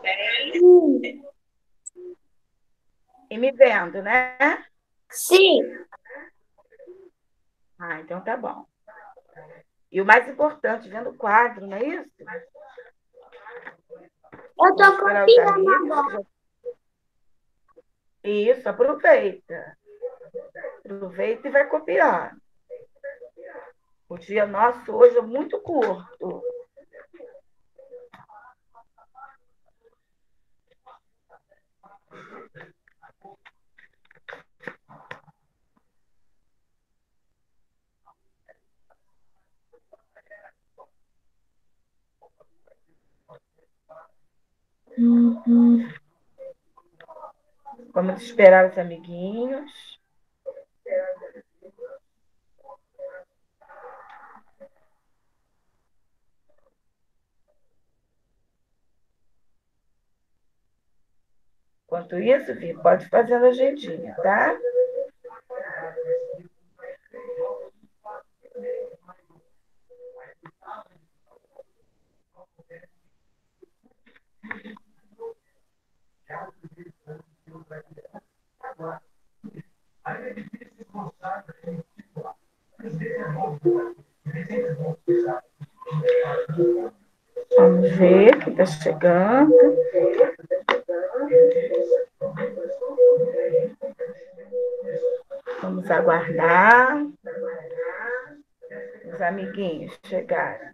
Sim. E me vendo, né? Sim. Ah, então tá bom. E o mais importante, vendo o quadro, não é isso? Eu tô Vamos esperar os copiando amigos. agora. Isso, aproveita. Aproveita e vai copiar. O dia nosso hoje é muito curto. Vamos esperar os amiguinhos. Enquanto isso, Vi, pode fazer a agendinha, tá? Vamos ver quem está chegando. Vamos aguardar os amiguinhos chegarem.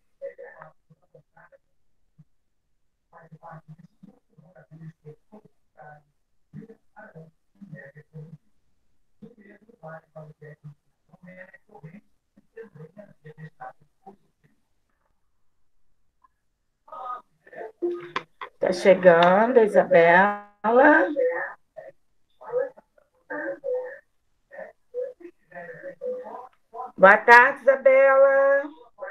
Está chegando a Isabela. Boa tarde, Isabela.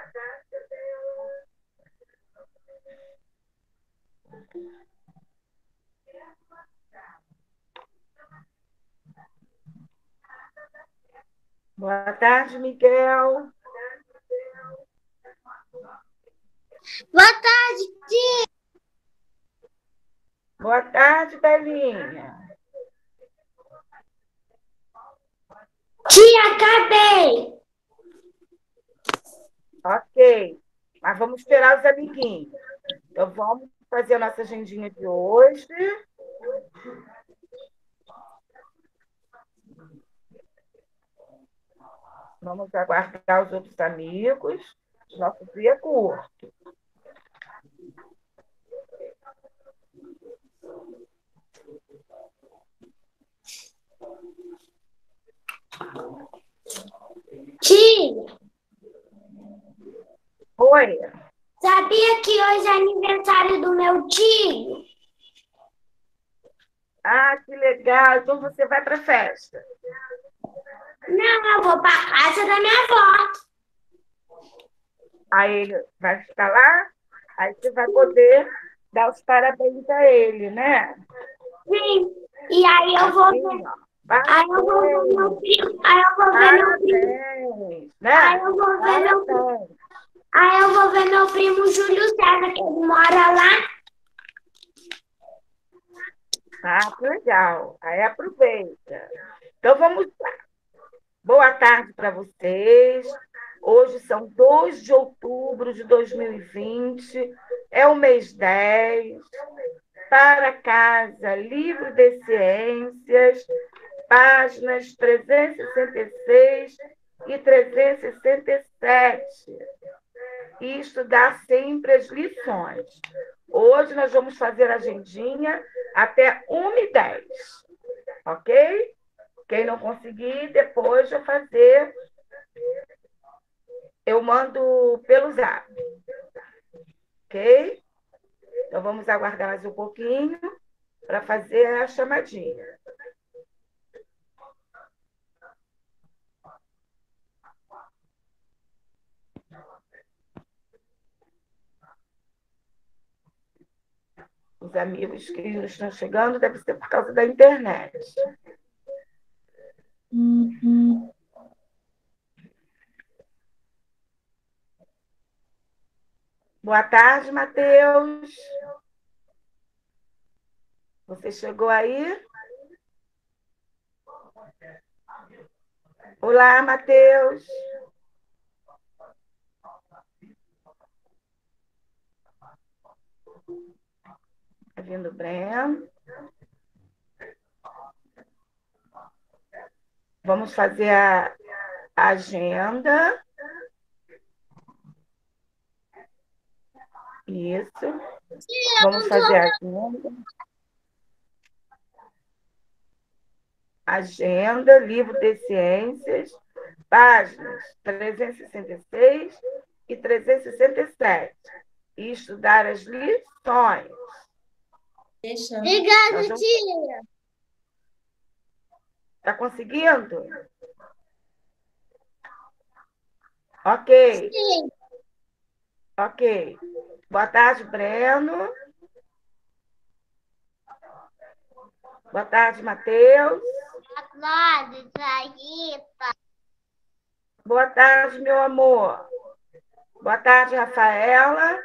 Boa tarde, Miguel. Boa tarde, tia. Boa tarde, Belinha. Tia, acabei. Ok. Mas vamos esperar os amiguinhos. Então, vamos fazer a nossa agendinha de hoje. Vamos aguardar os outros amigos. Nosso dia é curto. Tia, Oi. sabia que hoje é aniversário do meu tio? Ah, que legal. Então você vai para a festa. Não, eu vou para casa da minha avó. Aí ele vai ficar lá, aí você vai poder dar os parabéns a ele, né? Sim. E aí eu vou Assim, ver, ó. aí eu vou ver meu Parabéns, primo, aí eu vou ver meu primo, parabéns, aí né? eu vou ver meu primo, Parabéns. aí eu vou ver meu primo Júlio César, que ele mora lá. Ah, que legal. Aí aproveita. Então vamos lá. Boa tarde para vocês. Hoje são 2 de outubro de 2020. É o mês 10. Para casa, livro de ciências, páginas 366 e 367. E estudar sempre as lições. Hoje nós vamos fazer a agendinha até 1h10, ok? Quem não conseguir, depois eu fazer, eu mando pelo zap, ok? Então vamos aguardar mais um pouquinho para fazer a chamadinha. Os amigos que estão chegando deve ser por causa da internet. Boa tarde, Matheus. Você chegou aí? Olá, Matheus. Tá vindo, Breno? Vamos fazer a agenda. Isso. Vamos fazer a agenda. Agenda, livro de ciências, páginas 366 e 367. E estudar as lições. Obrigada, tia. Está conseguindo? Ok. Sim. Ok. Boa tarde, Breno. Boa tarde, Matheus. Boa tarde, Thaísa. Boa tarde, meu amor. Boa tarde, Rafaela.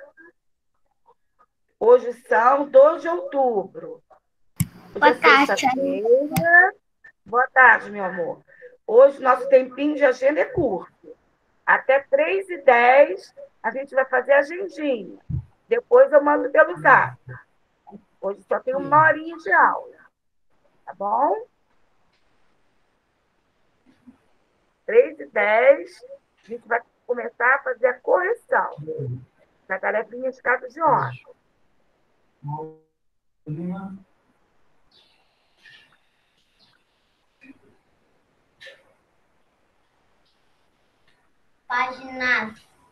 Hoje são 2 de outubro. Hoje Boa é tarde, sexta-feira. Boa tarde, meu amor. Hoje nosso tempinho de agenda é curto. Até 3h10 a gente vai fazer a agendinha. Depois eu mando pelo zap. Hoje só tem 1 horinha de aula. Tá bom? 3h10 a gente vai começar a fazer a correção da tarefinha de casa de ontem. Página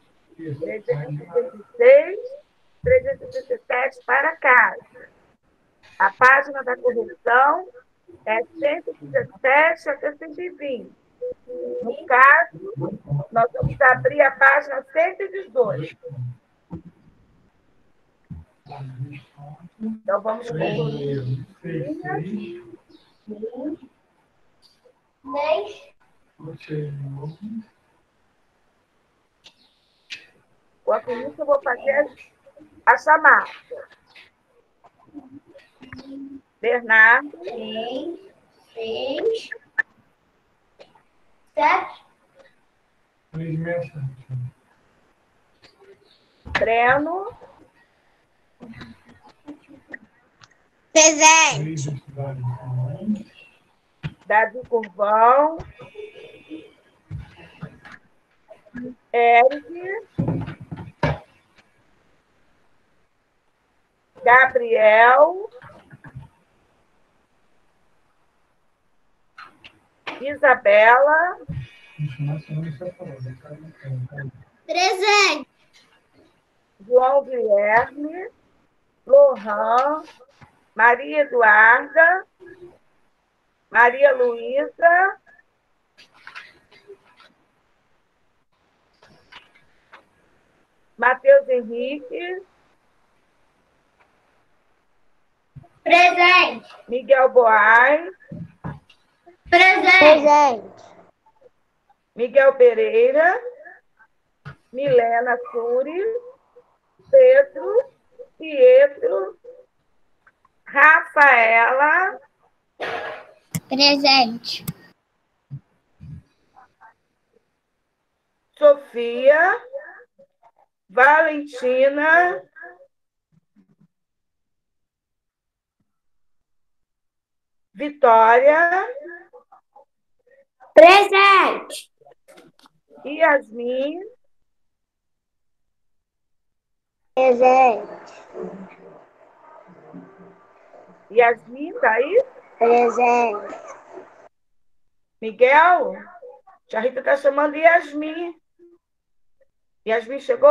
366, 367 para casa. A página da correção é 117 até 120. No caso, nós vamos abrir a página 118. Então, vamos concluir. Enquanto isso, eu vou fazer a chamada. Bernardo. 6, 7. Breno. Presente. Davi Curvão. Eric. Gabriel. Isabela. Presente. João Guilherme. Lohan. Maria Eduarda. Maria Luísa. Matheus Henrique. Presente. Miguel Boaz. Presente. Miguel Pereira. Milena Suri. Pedro. Pietro. Rafaela. Presente. Sofia. Valentina. Vitória. Presente. Yasmin. Presente. Yasmin, tá aí? Presente. Miguel? Tia Rita está chamando Yasmin. Yasmin chegou?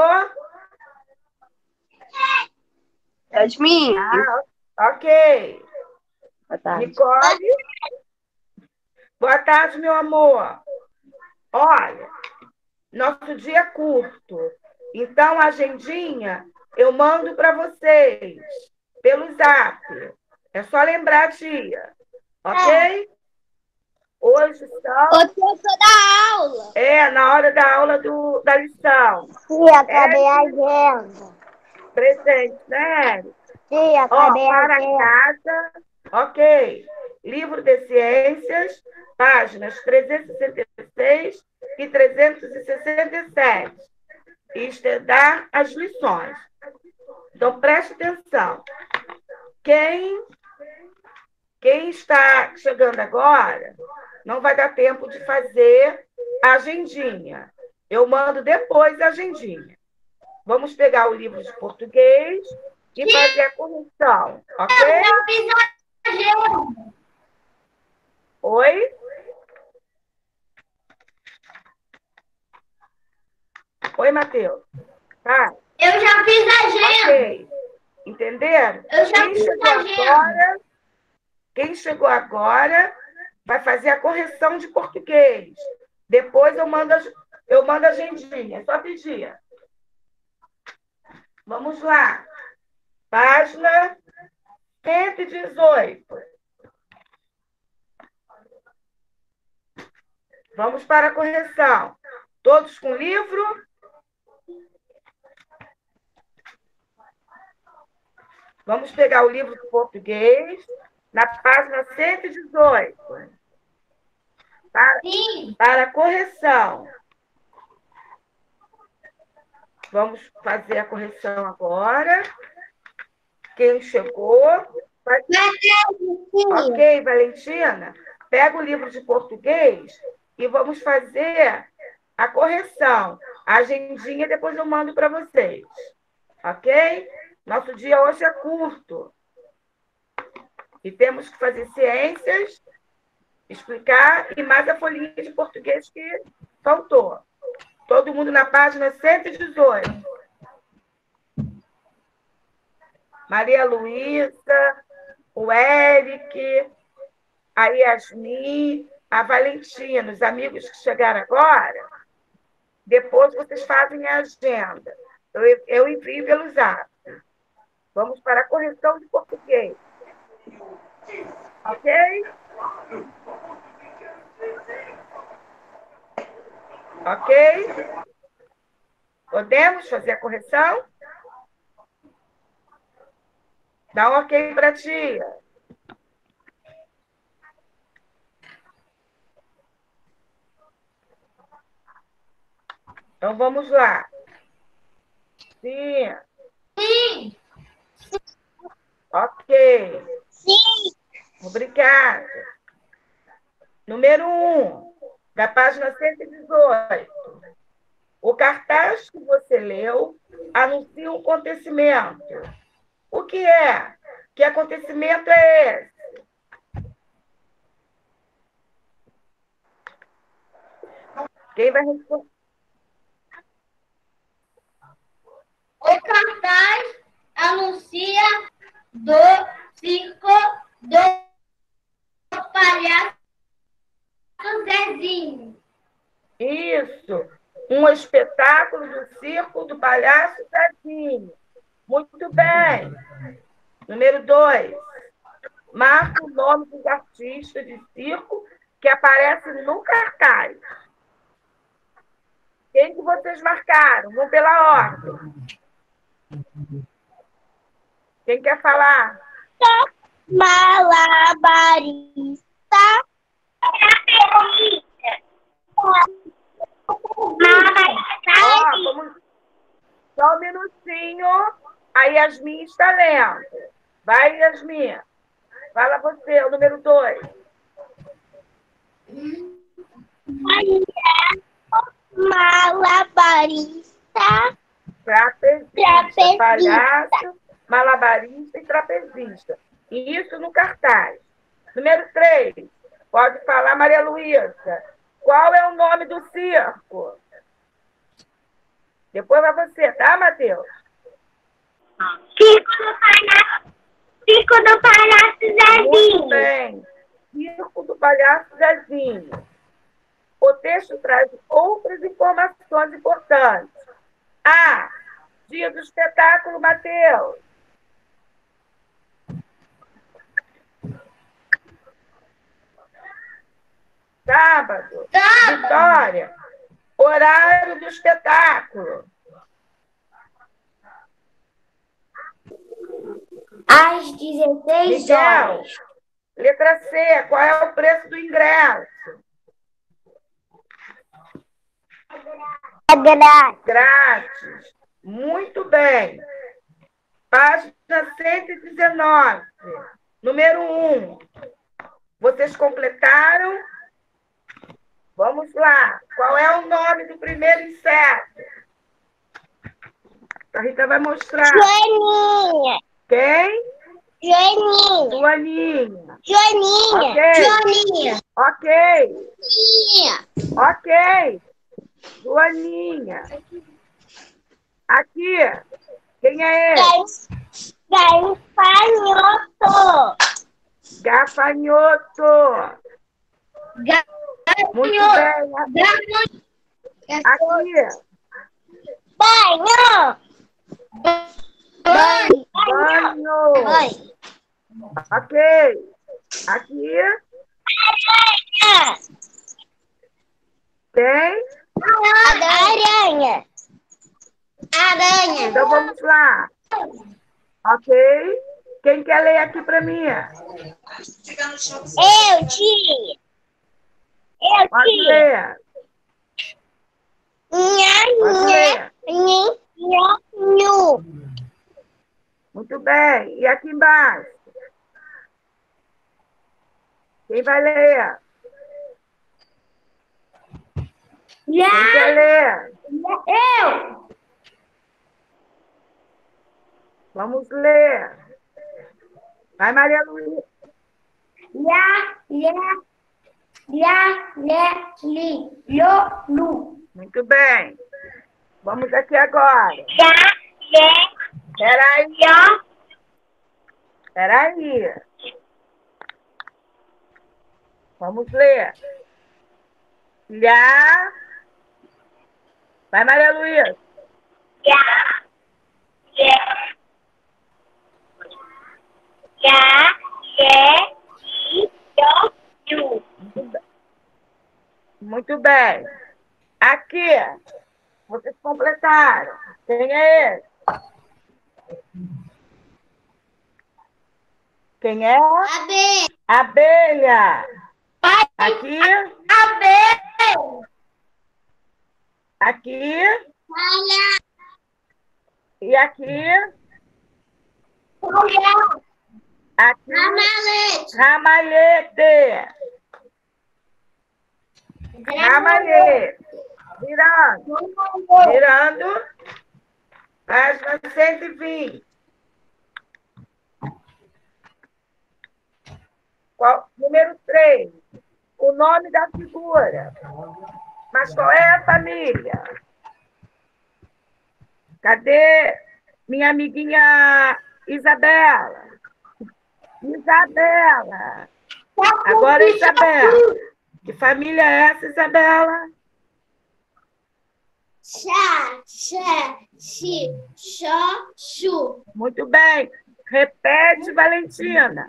Yasmin. Ok. Boa tarde. Nicole? Boa tarde, meu amor. Olha, nosso dia é curto. Então, a agendinha eu mando para vocês pelo zap. É só lembrar, tia. Ok? Hoje são... O tempo da aula. na hora da aula da lição. Tia, acabei a agenda. Presente, né? Tia, acabei a Para agenda. casa, Ok. Livro de Ciências, páginas 366 e 367. Estudar as lições. Então, preste atenção. Quem está chegando agora, não vai dar tempo de fazer a agendinha. Eu mando depois a agendinha. Vamos pegar o livro de português e fazer a correção, ok? Eu já fiz a agenda. Oi? Oi, Matheus. Tá? Eu já fiz a agenda. Ok. Entenderam? Eu já fiz a agenda. Quem chegou agora vai fazer a correção de português. Depois eu mando a agendinha. É só pedir. Vamos lá. Página 118. Vamos para a correção. Todos com livro? Vamos pegar o livro de português na página 118. Para a correção. Vamos fazer a correção agora. Quem chegou? Ok, Valentina. Pega o livro de português e vamos fazer a correção. A agendinha depois eu mando para vocês. Ok? Nosso dia hoje é curto. E temos que fazer ciências, explicar, e mais a folhinha de português que faltou. Todo mundo na página 118. Maria Luísa, o Eric, a Yasmin, a Valentina, os amigos que chegaram agora. Depois vocês fazem a agenda. Eu envio pelo Zap. Vamos para a correção de português. Ok? Ok? Podemos fazer a correção? Dá um ok para a tia. Então, vamos lá. Sim. Sim. Ok. Sim. Obrigada. Número 1, da página 118. O cartaz que você leu anuncia um acontecimento. O que é? Que acontecimento é esse? Quem vai responder? O cartaz anuncia do circo do palhaço Zezinho. Isso. Um espetáculo do circo do palhaço Zezinho. Muito bem. Número 2. Marca o nome dos artistas de circo que aparecem no cartaz. Quem que vocês marcaram? Vamos pela ordem. Quem quer falar? Malabarista. Só um minutinho. A Yasmin está lendo. Vai, Yasmin. Fala você, o número 2. Malabarista. Trapezista. Palhaço, malabarista e trapezista. E isso no cartaz. Número 3. Pode falar, Maria Luísa. Qual é o nome do circo? Depois vai você, tá, Matheus? Circo do palhaço Muito Zezinho. bem. Circo do palhaço Zezinho. O texto traz outras informações importantes. A. Dia do espetáculo, Matheus. Sábado. Vitória. Horário do espetáculo. Às 16 Miguel. horas. Letra C, qual é o preço do ingresso? É grátis. Grátis. Muito bem. Página 119. Número 1. Vocês completaram? Vamos lá. Qual é o nome do primeiro inseto? A Rita vai mostrar. Joaninha. Quem? Joaninha. Joaninha. Joaninha. Ok. Joaninha. Ok. Joaninha. Ok. Joaninha. Aqui. Quem é ele? Gafanhoto. Gafanhoto. Muito bem. Aqui. Banho. Banho. Banho. Banho. Ok. Aqui. Tem? Aranha. Aranha. Então vamos lá. Ok? Quem quer ler aqui para mim? Eu, tia. Eu, Pode tia. ler. Pode ler. Nhanhu. Muito bem. E aqui embaixo? Quem vai ler? Quem quer ler? Eu. Vamos ler. Vai, Maria Luísa. Lu. Muito bem. Vamos aqui agora. Peraí. Vamos ler. Lhá. Vai, Maria Luísa. Muito bem. Aqui. Vocês completaram. Quem é ele? Quem é? Abelha. Aqui. Aqui. E aqui. Aqui. Ramalhete. Ramalhete. Virando. Página 120. Número 3. O nome da figura. Mas qual é a família? Cadê minha amiguinha Isabela? Isabela. Agora, Isabela. Que família é essa, Isabela? Chu. Muito bem. Repete, Valentina.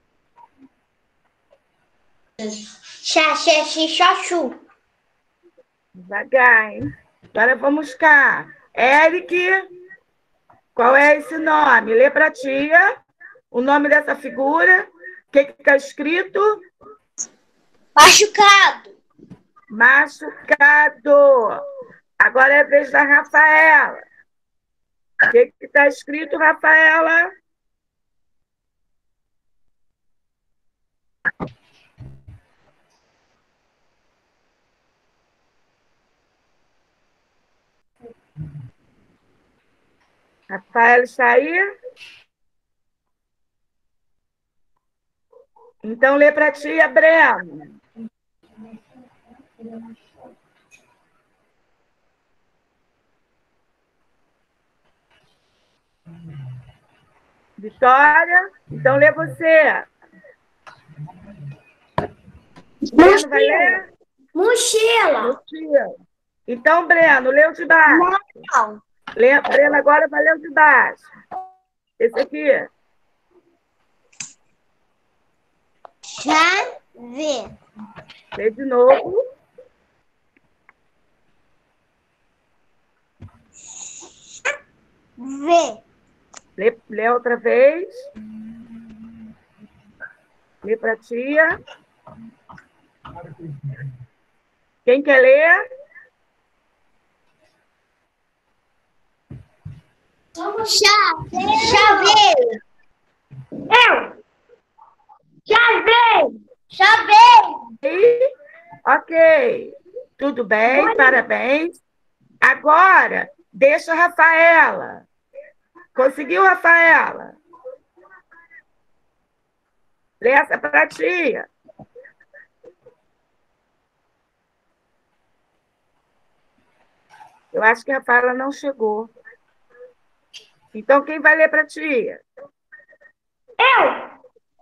Chu. Devagar, hein? Agora vamos cá. Eric, qual é esse nome? Lê para a tia o nome dessa figura. O que está escrito? Machucado. Machucado. Agora é a vez da Rafaela. O que está escrito, Rafaela? Rafaela está aí? Então, lê para a tia, Breno. Vitória, então lê você. Breno vai ler? Mochila. Então, Breno, lê o de baixo. Não. Breno agora vai ler o de baixo. Esse aqui. Chave. Lê de novo. V. Lê outra vez. Lê para a tia. Quem quer ler? Chaveiro. Eu. Chaveiro. Chaveiro. E? Ok. Tudo bem, parabéns. Agora, deixa a Rafaela. Conseguiu, Rafaela? Lê essa para a tia. Eu acho que a Rafaela não chegou. Então, quem vai ler para a tia? Eu.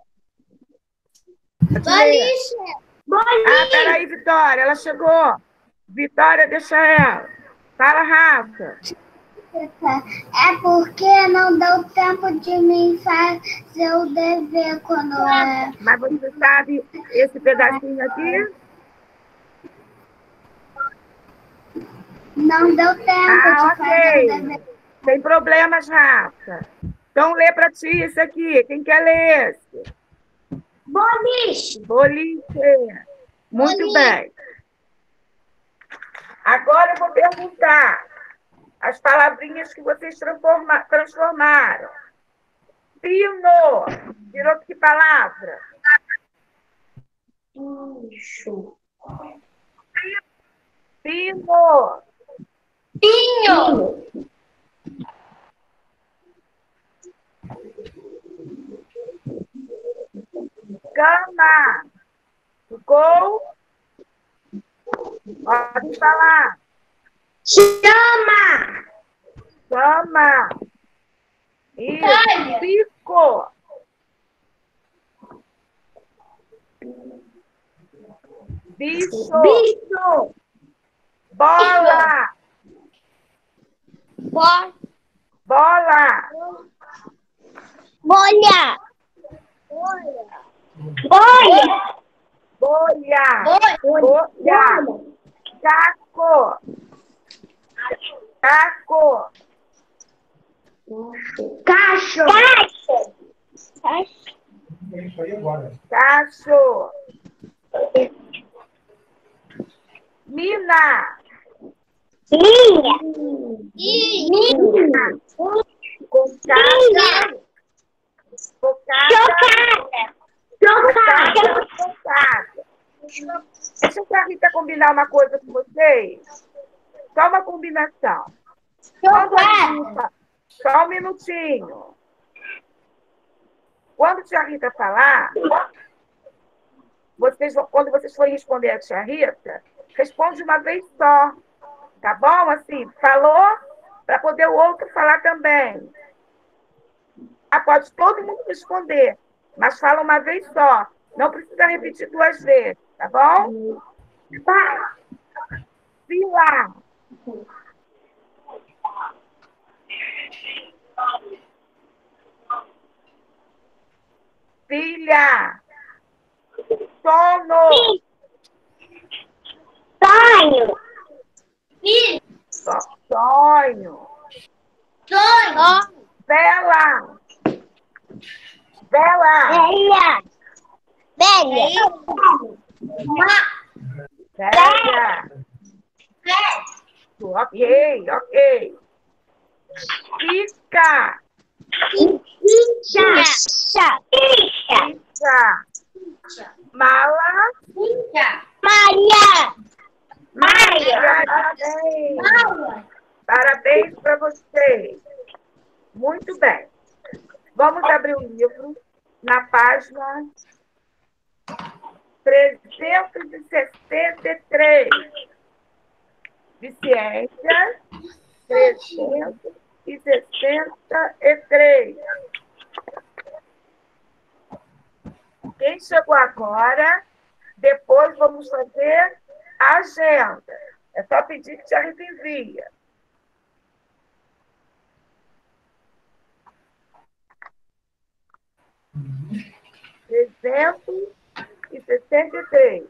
Boliche. Ah, peraí, Vitória, ela chegou. Vitória, deixa ela. Fala, Rafa. É porque não deu tempo de mim fazer o dever quando é. Mas você sabe esse pedacinho aqui? Não deu tempo de fazer o Ok. dever. Sem problemas, Rafa. Então, lê para ti esse aqui. Quem quer ler esse? Boliche. Boliche. Muito Boliche. bem. Agora eu vou perguntar as palavrinhas que vocês transformaram. Pino. Virou que palavra? Bicho. Pino. Pinho. Cama. Ficou? Pode falar. Chama. Cama. Isso. Pico. Bicho. Bicho. Bola. Bola. Bola. Bolha. Bolha. Bolha. Bolha. Caco. Caco. Cacho. Cacho. Cacho. Mina. Linha. Linha. Cocada. Cocada. Chocada. Cocada. Deixa a Rita combinar uma coisa com vocês. Só uma combinação. Chocada. Só um minutinho. Quando a tia Rita falar, quando vocês forem responder a tia Rita, responde uma vez só. Tá bom? Assim, falou para poder o outro falar também. Ah, pode todo mundo responder, mas fala uma vez só. Não precisa repetir 2 vezes, tá bom? Tá. Fila. Filha. Sono. Sonho. Sonho. Sonho. Vela. Vela. Velha. Velha. Velha. Ok, ok. Fica. Ficha. Fica. Mala. Maria. Parabéns. Parabéns para vocês. Muito bem. Vamos abrir o livro na página 363 de ciências. 363. Quem chegou agora, depois vamos fazer a agenda. É só pedir que já envia. Trezentos e 63.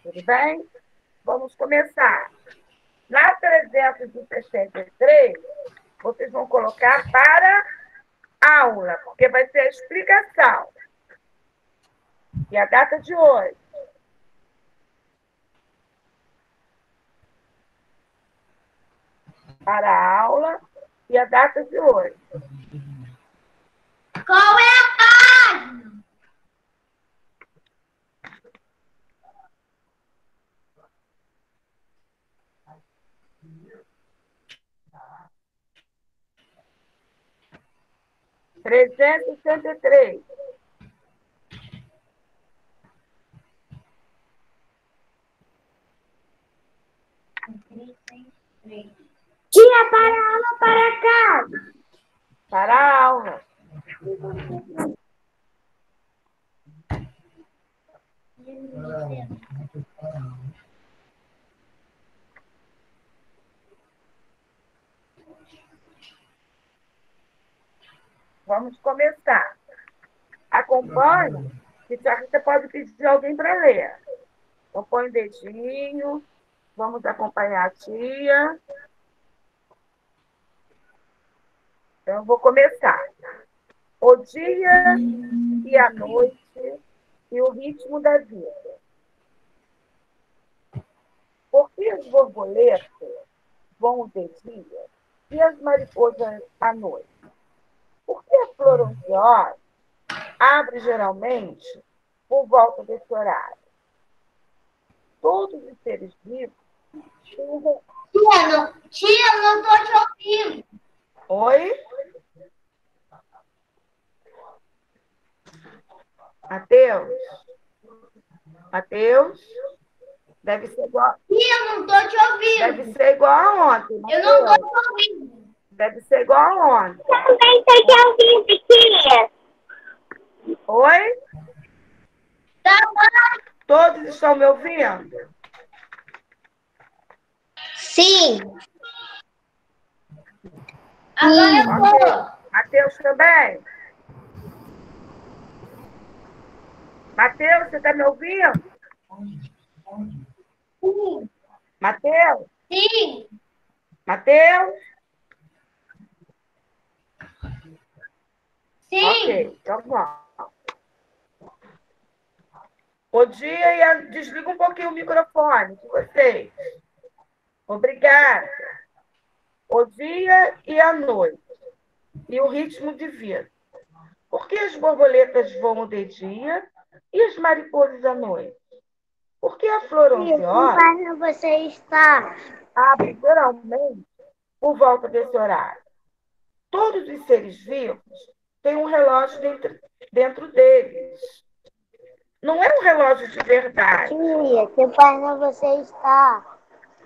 Tudo bem? Vamos começar. Na 363, vocês vão colocar para aula, porque vai ser a explicação. E a data de hoje. Para a aula e a data de hoje. Qual é a página? Trezentos e sessenta e três. Tia, para a aula, para casa. Para a aula. Vamos começar. Acompanhe. Se você pode pedir alguém para ler. Então, põe o dedinho. Vamos acompanhar a tia. Então, eu vou começar. O dia e a noite e o ritmo da vida. Por que as borboletas voam de dia e as mariposas à noite? Por que a flor onzeosa abre geralmente por volta desse horário? Todos os seres vivos têm... Tia, não estou te ouvindo. Oi? Mateus? Mateus? Deve ser igual... Tia, não estou te ouvindo. Deve ser igual a ontem, Eu não Mateus. estou te ouvindo. Deve ser igual a ontem. Também estou te ouvindo, tia. Oi? Tá bom. Todos estão me ouvindo? Sim. Agora eu vou. Mateus também? Mateus, você está me ouvindo? Sim. Mateus? Sim. Mateus? Sim. Ok, então vamos. O dia e a... Desliga um pouquinho o microfone de vocês. Obrigada. O dia e a noite. E o ritmo de vida. Por que as borboletas voam de dia e as mariposas à noite? Por que a flor onzeosa Você está. abre geralmente por volta desse horário? Todos os seres vivos têm um relógio dentro deles. Não é um relógio de verdade. Tia, que página você está?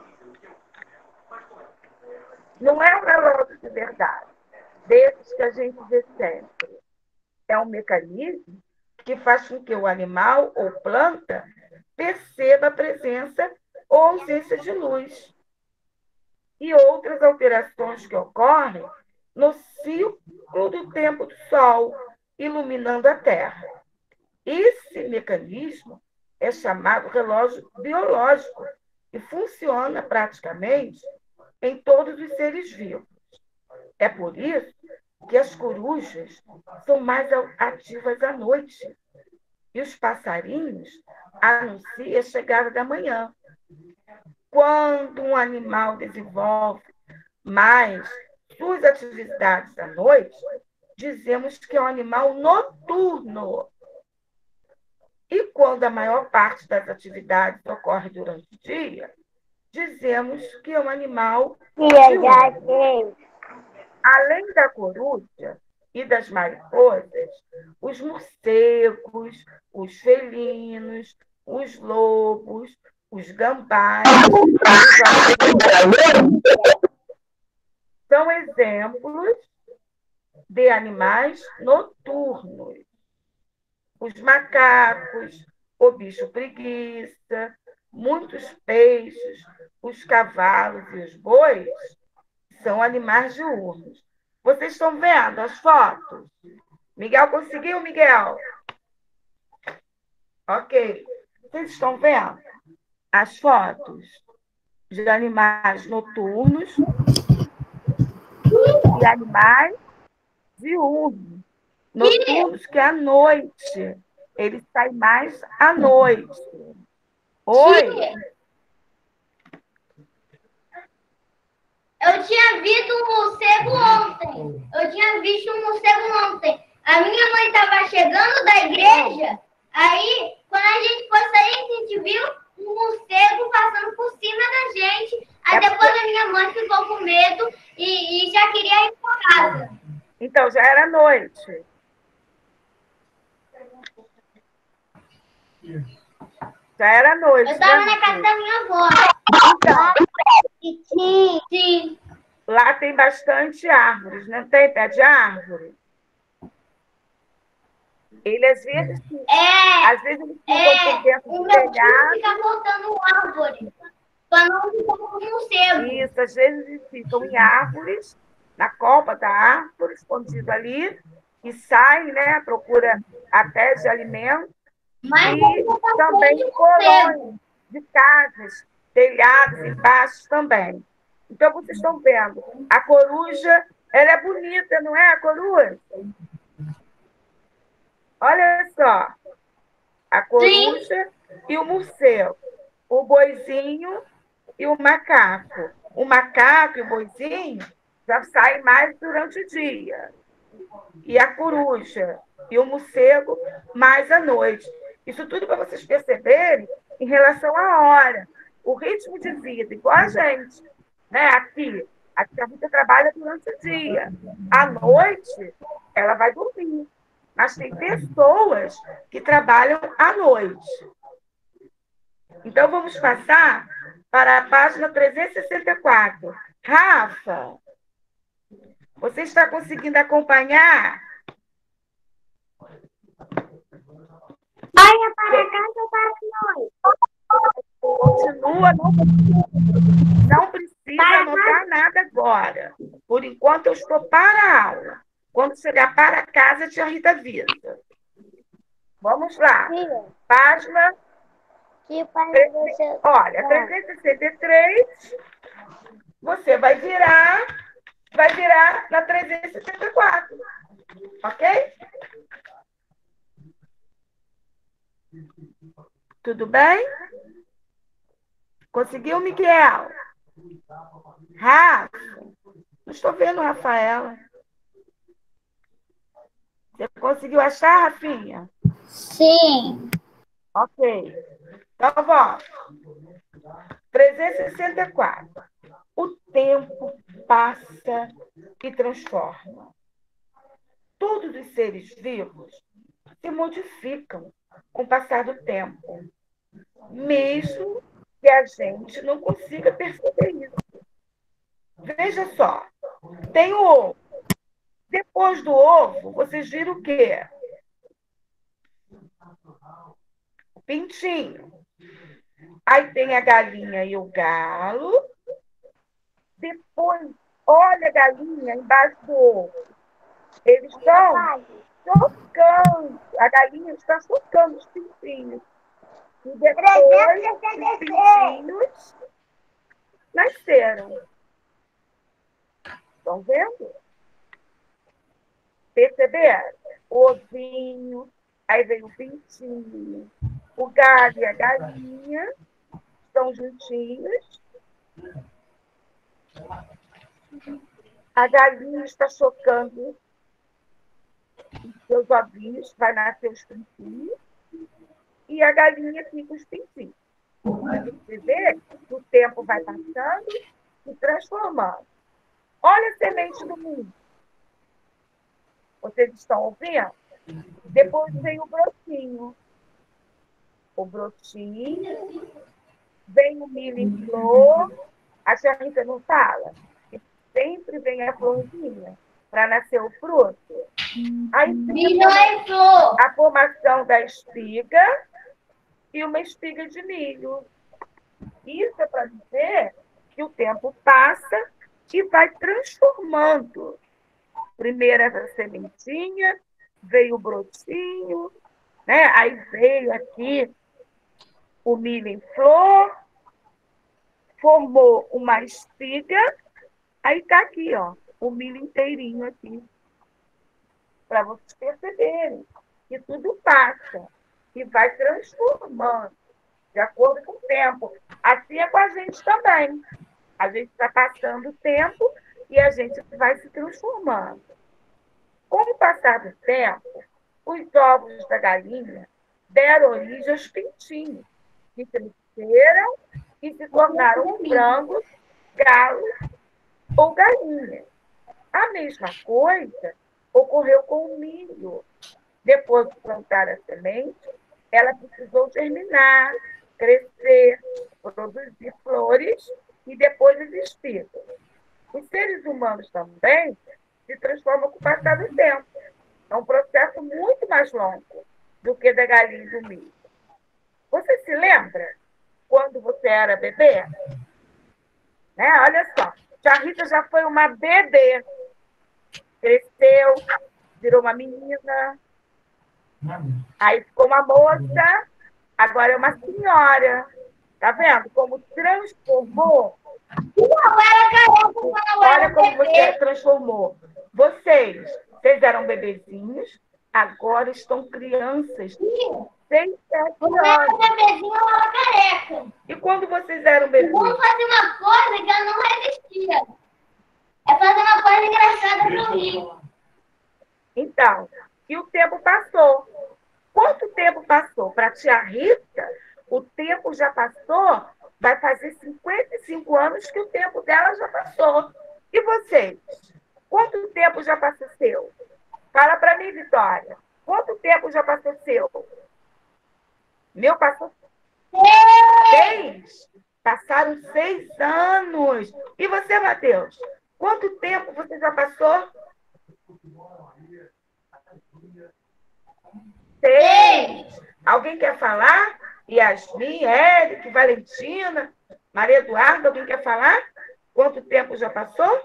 Não é um relógio de verdade. Desses que a gente vê sempre. É um mecanismo que faz com que o animal ou planta perceba a presença ou ausência de luz. E outras alterações que ocorrem no ciclo do tempo do Sol, iluminando a Terra. Esse mecanismo é chamado relógio biológico e funciona praticamente em todos os seres vivos. É por isso que as corujas são mais ativas à noite e os passarinhos anunciam a chegada da manhã. Quando um animal desenvolve mais suas atividades à noite, dizemos que é um animal noturno. E quando a maior parte das atividades ocorre durante o dia, dizemos que é um animal diurno. Além da coruja e das mariposas, os morcegos, os felinos, os lobos, os gambás, são exemplos de animais noturnos. Os macacos, o bicho preguiça, muitos peixes, os cavalos e os bois são animais diurnos. Vocês estão vendo as fotos? Miguel conseguiu, Miguel? Ok. Vocês estão vendo? as fotos de animais noturnos e animais diurnos. Noturnos que à noite. Eles saem mais à noite. Oi? Eu tinha visto um morcego ontem. A minha mãe estava chegando da igreja. Aí, quando a gente foi sair, a gente viu um morcego passando por cima da gente. Aí depois a minha mãe ficou com medo e já queria ir para casa. Então, já era noite. Já era noite. Eu estava na casa da minha avó. Então, Sim. lá tem bastante árvores, não tem pé de árvore? Ele, às vezes eles ficam dentro do telhado. Fica voltando árvore, para não ficar com morcego. Isso, às vezes eles ficam em árvores, na copa da árvore, escondido ali, e saem, né, à procura até de alimento. E também em porões de casas, telhados embaixo também. Então, vocês estão vendo, a coruja, ela é bonita, não é a coruja? Olha só, a coruja e o morcego, o boizinho e o macaco. O macaco e o boizinho já saem mais durante o dia. E a coruja e o morcego mais à noite. Isso tudo para vocês perceberem em relação à hora, o ritmo de vida, igual a gente. Né? Aqui a Rita trabalha durante o dia. À noite, ela vai dormir. Mas tem pessoas que trabalham à noite. Então, vamos passar para a página 364. Rafa, você está conseguindo acompanhar? Olha para casa ou para nós? Continua, não precisa anotar nada agora. Por enquanto, eu estou para a aula. Quando chegar para casa, a tia Rita avisa. Vamos lá. Página. Olha, 363. Você vai virar na 364. Ok? Tudo bem? Conseguiu, Miguel? Rafa? Não estou vendo, Rafaela. Você conseguiu achar, Rafinha? Sim. Ok. Então, vamos. 364. O tempo passa e transforma. Todos os seres vivos se modificam com o passar do tempo, mesmo que a gente não consiga perceber isso. Veja só, tem o ovo. Depois do ovo, vocês viram o quê? O pintinho. Aí tem a galinha e o galo. Depois, olha a galinha embaixo do ovo. Eles estão chocando. A galinha está chocando os pintinhos. E depois, os pintinhos nasceram. Estão vendo? Perceberam? O ovinho, aí vem o pintinho, o galho e a galinha estão juntinhos. A galinha está chocando os seus ovinhos, vai nascer os pintinhos, e a galinha fica os pintinhos. Você vê que o tempo vai passando e transformando. Olha a semente do mundo. Vocês estão ouvindo? Depois vem o brotinho. O brotinho, vem o milho em flor. A tia Rita não fala? Sempre vem a florzinha para nascer o fruto. Aí vem a formação da espiga e uma espiga de milho. Isso é para dizer que o tempo passa e vai transformando. Primeiro essa sementinha, veio o brotinho, né? Aí veio aqui o milho em flor, formou uma espiga, aí tá aqui, ó, o milho inteirinho aqui, para vocês perceberem que tudo passa e vai transformando de acordo com o tempo. Assim é com a gente também. A gente está passando o tempo e a gente vai se transformando. Com o passar do tempo, os ovos da galinha deram origem aos pintinhos, que cresceram e se tornaram frangos, galos ou galinhas. A mesma coisa ocorreu com o milho. Depois de plantar a semente, ela precisou germinar, crescer, produzir flores e depois as espigas. Os seres humanos também se transformam com o passar do tempo. É um processo muito mais longo do que da galinha e do milho. Você se lembra quando você era bebê? Né? Olha só, a Rita já foi uma bebê. Cresceu, virou uma menina, aí ficou uma moça, agora é uma senhora. Tá vendo como transformou? Olha como você transformou. Vocês eram bebezinhos, agora estão crianças. 6, 7 Quando eu era anos. bebezinho, eu era careca. E quando vocês eram bebês? Vamos fazer uma coisa que eu não resistia. É fazer uma coisa engraçada pro rir. Então, e o tempo passou. Quanto tempo passou? Para a tia Rita, o tempo já passou, vai fazer 55 anos que o tempo dela já passou. E vocês? Quanto tempo já passou seu? Fala para mim, Vitória. Quanto tempo já passou seu? Meu passou 6. Passaram 6 anos. E você, Matheus? Quanto tempo você já passou? 6. Alguém quer falar? Yasmin, Eric, Valentina, Maria Eduarda, alguém quer falar? Quanto tempo já passou?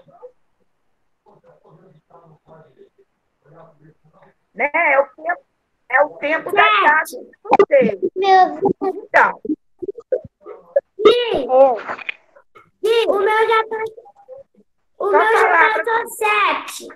Né? É o tempo da taxa de vocês. Então. O meu já passou 7.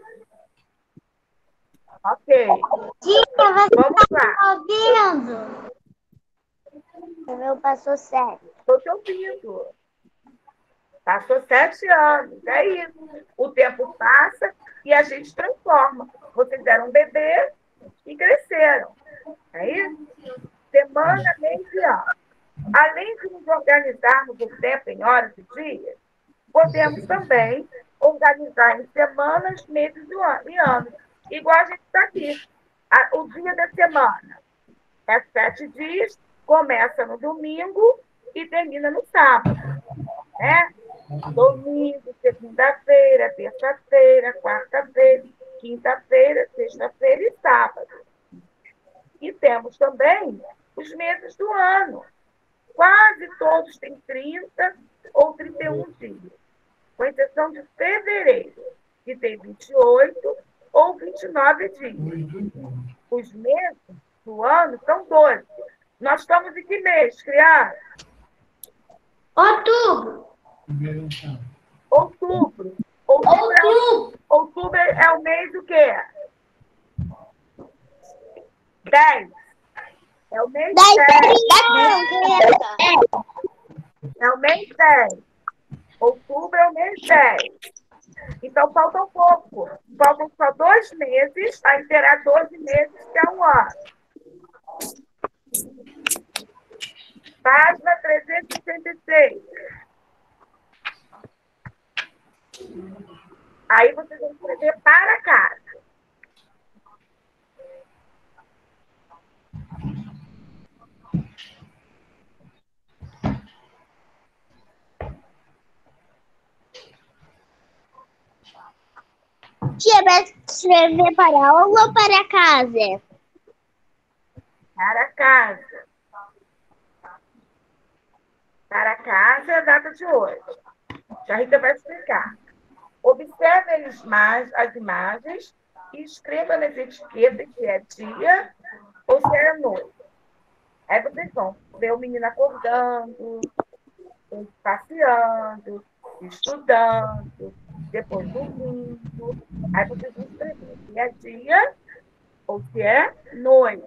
Ok. Vamos lá. Ouvindo? O meu passou 7. Estou te ouvindo. Passou 7 anos. É isso. O tempo passa e a gente transforma. Vocês eram bebês e cresceram. É isso? Semana, mês e ano. Além de nos organizarmos o tempo em horas e dias, podemos também organizar em semanas, meses e anos. Igual a gente está aqui. O dia da semana é 7 dias, começa no domingo e termina no sábado. Né? Domingo, segunda-feira, terça-feira, quarta-feira, quinta-feira, sexta-feira e sábado. E temos também os meses do ano. Quase todos têm 30 ou 31 dias, com exceção de fevereiro, que tem 28 ou 29 dias. Os meses do ano são 12. Nós estamos em que mês, criança? Outubro. Outubro. Outubro é o mês do quê? 10. É o mês 10. É o mês 10. Outubro é o mês 10. Então, falta um pouco. Faltam só 2 meses, aí terá 12 meses, que é um ano. Página 366. Aí vocês vão escrever para casa. Tia, vai escrever para aula ou para casa? Para casa. Para casa é a data de hoje. A Rita vai explicar. Observe as imagens e escreva nas etiquetas se é dia ou se é noite. Aí vocês vão ver o menino acordando, passeando, estudando, depois dormindo. Aí vocês vão escrever se é dia ou se é noite.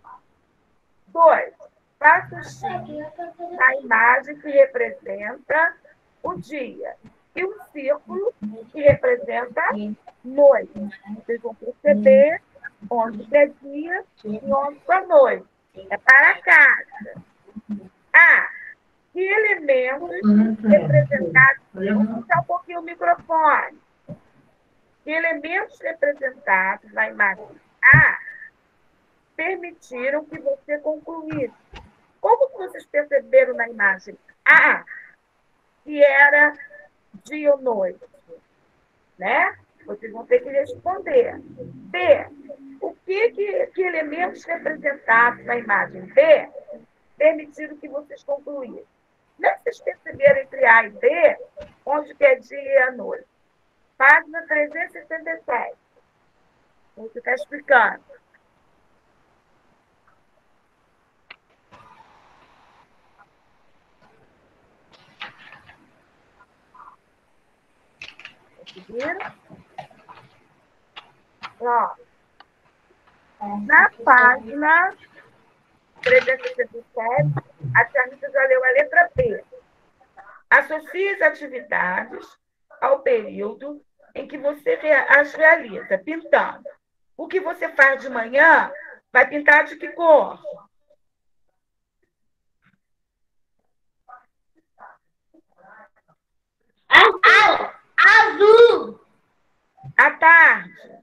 2. Faça o X na imagem que representa o dia e um círculo que representa noite. Vocês vão perceber onde é dia e onde é noite. É para casa. Ah, que elementos representados... Vamos puxar um pouquinho o microfone. Que elementos representados na imagem A permitiram que você concluísse? Como que vocês perceberam na imagem A que era dia ou noite? Né? Vocês vão ter que responder. B, que elementos representados na imagem B permitiram que vocês concluíssem? Como é que vocês perceberam entre A e B onde que é dia e a noite? Página 367. Vou ficar explicando. Conseguiram? Ó, na página 367, a tia Rita já leu a letra B. Associe as atividades ao período em que você as realiza, pintando. O que você faz de manhã vai pintar de que cor? Azul. À tarde.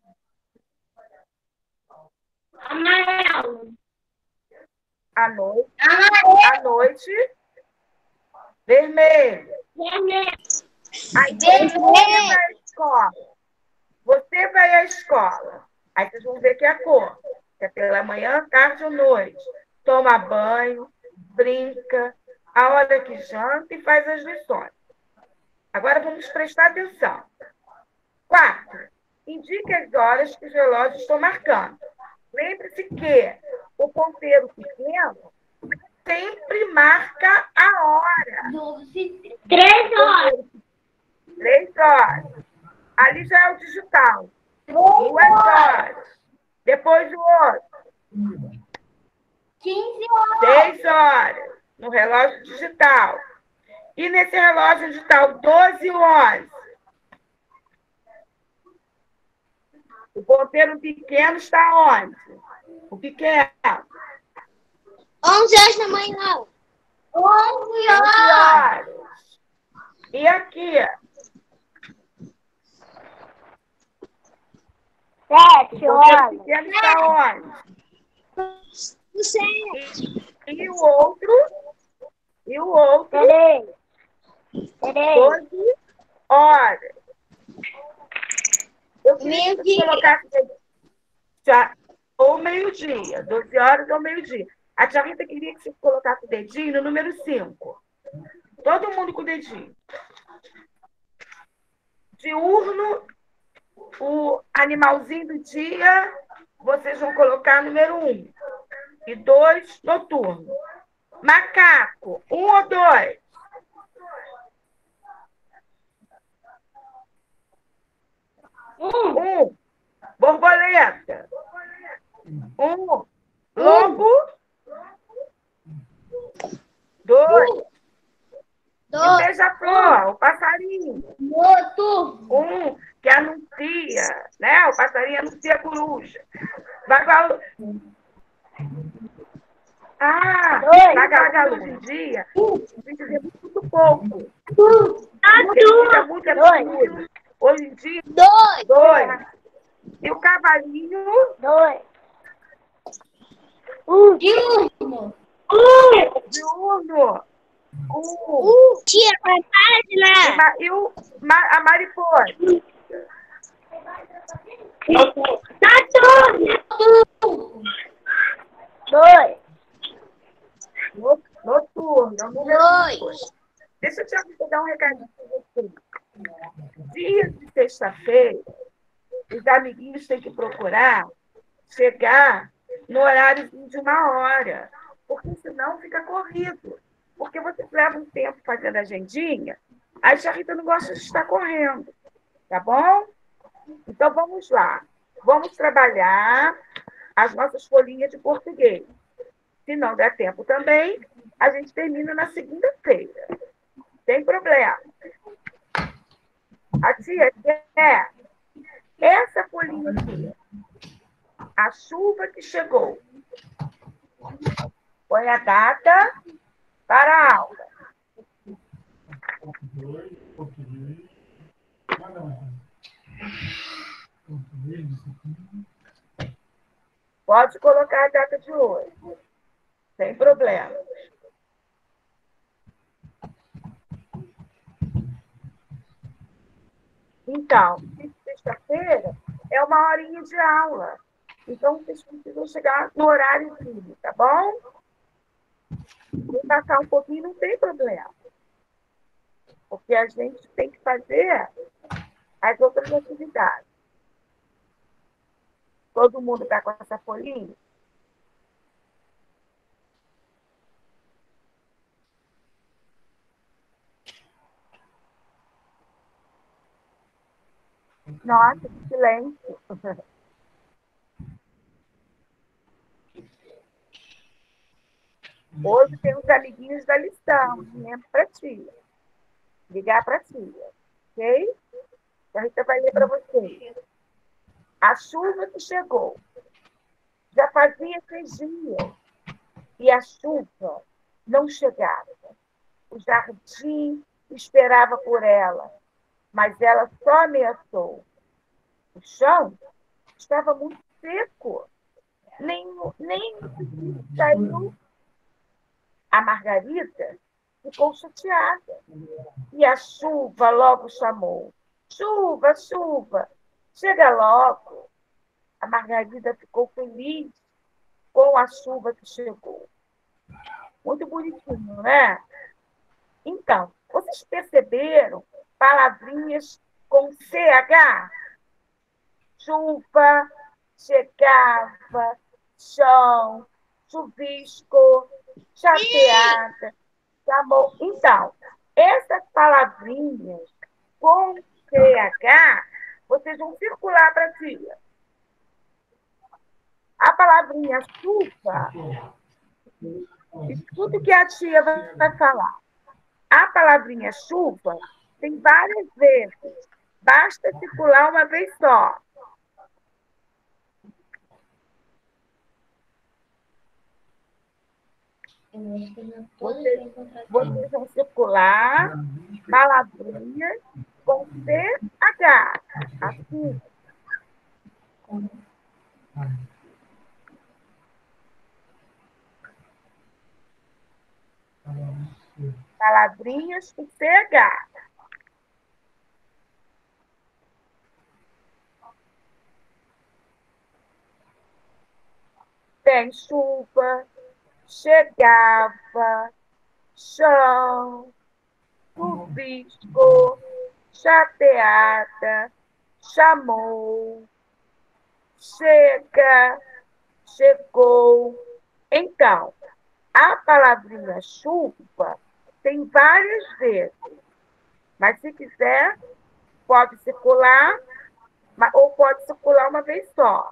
Amarelo. À noite. Amarelo. À noite. Vermelho. Vermelho. Aí você vai à escola. Você vai à escola. Aí vocês vão ver que é a cor. É pela manhã, tarde ou noite. Toma banho, brinca, a hora que janta e faz as lições. Agora vamos prestar atenção. 4. Indique as horas que os relógios estão marcando. Lembre-se que o ponteiro pequeno sempre marca a hora. 3 horas. 3 horas. Ali já é o digital. 2 horas. Depois o outro. 15 horas. 6 horas. No relógio digital. E nesse relógio digital, 12 horas. O ponteiro pequeno está onde? O pequeno. 11 horas da manhã. 11 11 horas. horas. E aqui? 7 O ponteiro horas. pequeno está onde? No 7. E o outro? E o outro? 3. 12 horas. Eu queria que você Meio-dia. colocasse já, ou meio-dia, 12 horas ou meio-dia. A tia Rita queria que você colocasse o dedinho no número 5. Todo mundo com o dedinho. Diurno, o animalzinho do dia, vocês vão colocar número 1. E 2, noturno. Macaco, 1 ou 2? 1. Borboleta. 1. Lobo. 2. E beija-flor, o passarinho. Noturno. 1, que anuncia, né? O passarinho anuncia a coruja. Vagalume hoje em dia, tem que dizer muito pouco. Tem muito absurdo. Hoje em dia, 2. E o cavalinho? 2. Diurno. Diurno. 1. Tia, página. E a mariposa? Saturno. 2. Noturno. É o número 2. Deixa eu te dar um recadinho para você. Dia de sexta-feira, os amiguinhos têm que procurar chegar no horário de 1 hora, porque senão fica corrido. Porque vocês leva um tempo fazendo a agendinha, a tia Rita não gosta de estar correndo, tá bom? Então, vamos lá. Vamos trabalhar as nossas folhinhas de português. Se não der tempo também, a gente termina na segunda-feira. Tem problema. A tia quer essa folhinha aqui. A chuva que chegou. Põe a data para a aula. Pode colocar a data de hoje. Sem problema. Então, sexta-feira é uma horinha de aula. Então, vocês precisam chegar no horário dele, tá bom? Se passar um pouquinho, não tem problema. Porque a gente tem que fazer as outras atividades. Todo mundo está com essa folhinha? Nossa, que silêncio. Hoje tem os amiguinhos da lição. Lembra para tia. Ligar para tia. Ok? A Rita vai ler para vocês. A chuva que chegou. Já fazia 6 dias. E a chuva não chegava. O jardim esperava por ela. Mas ela só ameaçou. O chão estava muito seco. Nem saiu. A Margarida ficou chateada. E a chuva logo chamou. Chuva, chuva, chega logo. A Margarida ficou feliz com a chuva que chegou. Muito bonitinho, né? Então, vocês perceberam palavrinhas com CH? Chuva, chegava, chão, chuvisco, chateada, chamou. Então, essas palavrinhas com CH, vocês vão circular para a tia. A palavrinha chuva, escuta o que a tia vai falar. A palavrinha chuva tem várias vezes. Basta circular uma vez só. Vocês vão circular palavrinhas com CH. Assim. Palavrinhas com CH. Tem chuva, chegava, chão, chuvisco, chateada, chamou, chega, chegou. Então, a palavrinha chuva tem várias vezes, mas se quiser, pode circular, ou pode circular uma vez só.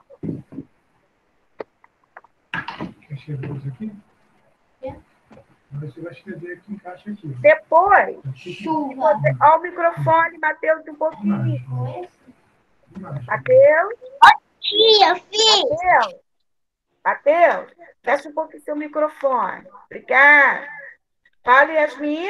Quer escrever isso aqui? Você vai escrever aqui, encaixa aqui. Depois, chuva. Olha o microfone, Matheus, um pouquinho. Matheus? Tia, filho. Matheus, fecha um pouquinho seu microfone. Obrigada. Fala, Yasmin.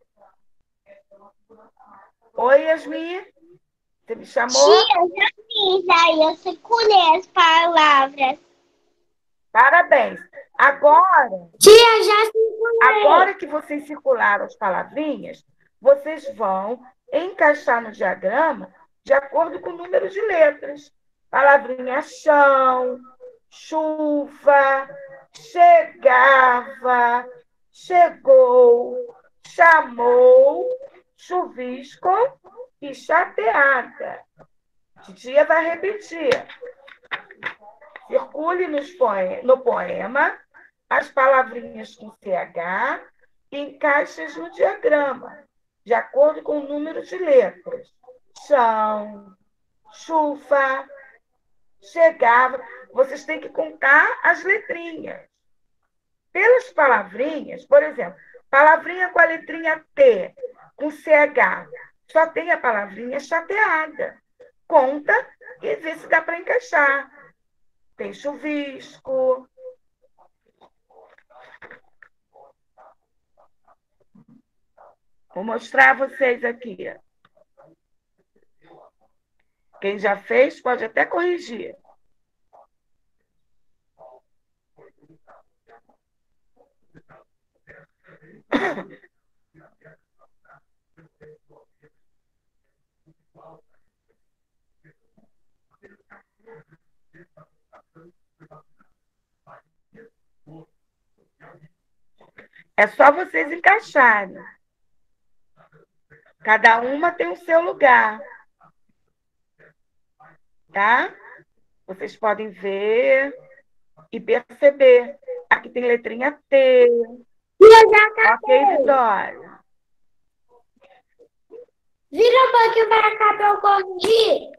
Oi, Yasmin. Você me chamou? Tia, já fiz. Aí eu circulei as palavras. Parabéns. Agora, Tia, já circulei. agora que vocês circularam as palavrinhas, vocês vão encaixar no diagrama de acordo com o número de letras. Palavrinha chão, chuva, chegava, chegou, chamou, chuvisco e chateada. Titia vai repetir. Circule no poema as palavrinhas com CH e encaixe-as no diagrama, de acordo com o número de letras. Chão, chuva, chegava. Vocês têm que contar as letrinhas. Pelas palavrinhas, por exemplo, palavrinha com a letrinha T, com CH, só tem a palavrinha chateada. Conta e vê se dá para encaixar. Tem chuvisco. Vou mostrar a vocês aqui. Quem já fez pode até corrigir. É só vocês encaixarem. Cada uma tem o seu lugar. Tá? Vocês podem ver e perceber. Aqui tem letrinha T. Ok, Vitória? Vira um pouquinho para cá para eu corrigir.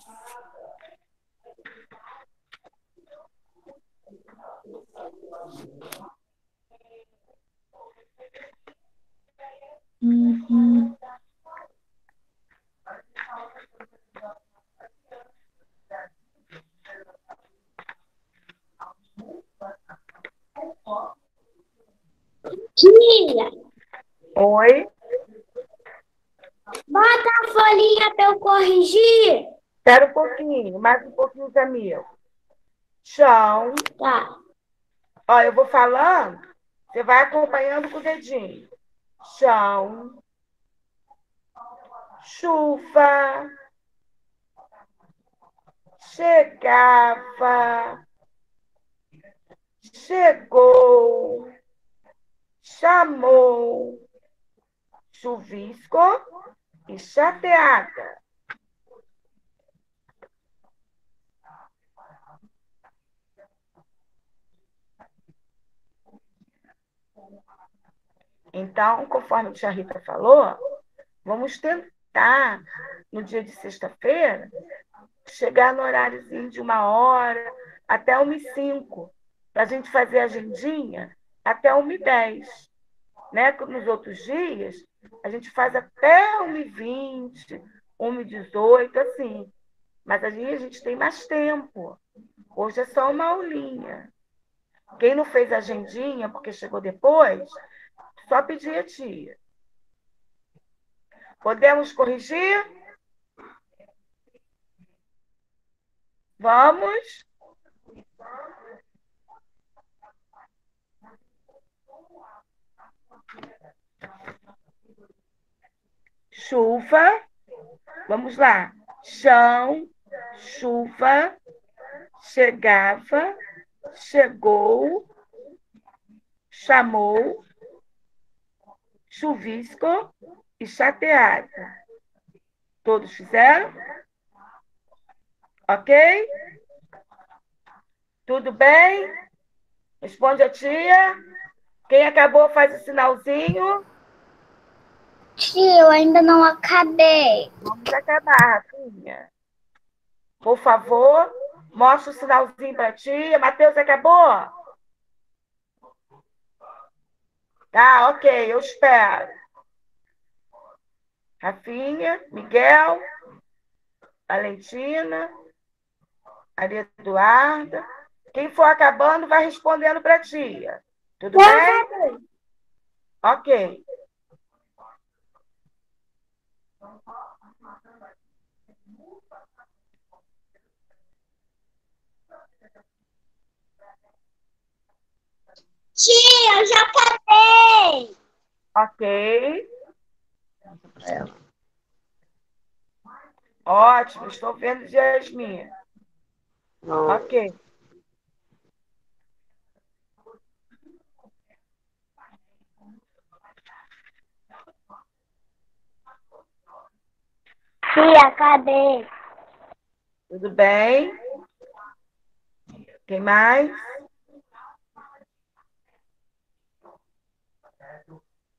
Tia, Oi? bota a folhinha para eu corrigir. Espera um pouquinho, mais um pouquinho, Jamil. Chão. Tá. Ó, eu vou falando, você vai acompanhando com o dedinho. Chão. Chuva. Chegava. Chegou. Chamou. Chuvisco e chateada. Então, conforme a tia Rita falou, vamos tentar, no dia de sexta-feira, chegar no horáriozinho de 1h até 1h05, para a gente fazer a agendinha até 1h10. Né? Nos outros dias, a gente faz até 1h20, 1h18, assim. Mas ali a gente tem mais tempo. Hoje é só uma aulinha. Quem não fez a agendinha, porque chegou depois, só pedir a tia. Podemos corrigir? Vamos? Chuva. Vamos lá. Chão, chuva, chegava, chegou, chamou, chuvisco e chateada. Todos fizeram? Ok? Tudo bem? Responde a tia. Quem acabou faz o sinalzinho. Tia, eu ainda não acabei. Vamos acabar, Rafinha. Por favor, mostra o sinalzinho para a tia. Matheus, acabou? Tá, ok, eu espero. Rafinha, Miguel, Valentina, Maria Eduarda. Quem for acabando vai respondendo para a tia. Tudo bem? Ok. Tia, eu já acabei. Ok. Ótimo, estou vendo Jasmine. Ok. Tia, acabei. Tudo bem? Quem mais?